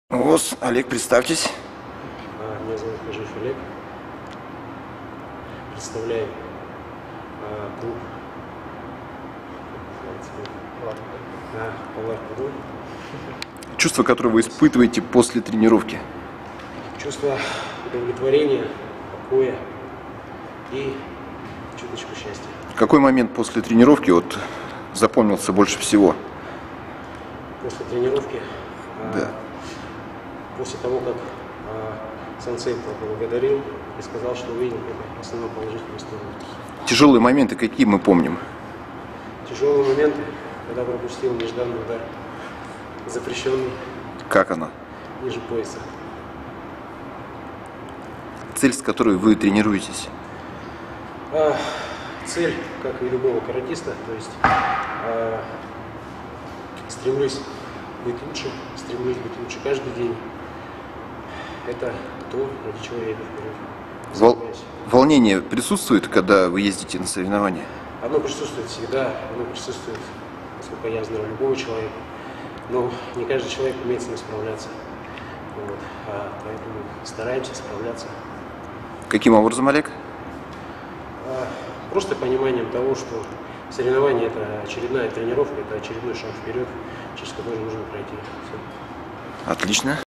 ВОС, Олег, представьтесь. Меня зовут Кожев Олег. Представляю клуб Палар-Пуду. Чувство, которое вы испытываете после тренировки? Чувство удовлетворения, покоя и чуточку счастья. Какой момент после тренировки запомнился больше всего? После тренировки, Да. после того, как сенсей поблагодарил и сказал, что увидел только основную положительную сторону. Тяжелые моменты какие мы помним? Тяжелые моменты, когда пропустил нежданный удар, запрещенный, Как она? ниже пояса. Цель, с которой вы тренируетесь? Цель, как и любого каратиста, то есть стремлюсь быть лучше каждый день. Это то, ради чего я иду вперед. Волнение присутствует, когда вы ездите на соревнования? Оно присутствует всегда, оно присутствует, насколько я знаю, любого человека. Но не каждый человек умеет с ним справляться. Вот. Поэтому стараемся справляться. Каким образом, Олег? Просто пониманием того, что соревнование – это очередная тренировка, это очередной шаг вперед, через который нужно пройти. Все. Отлично.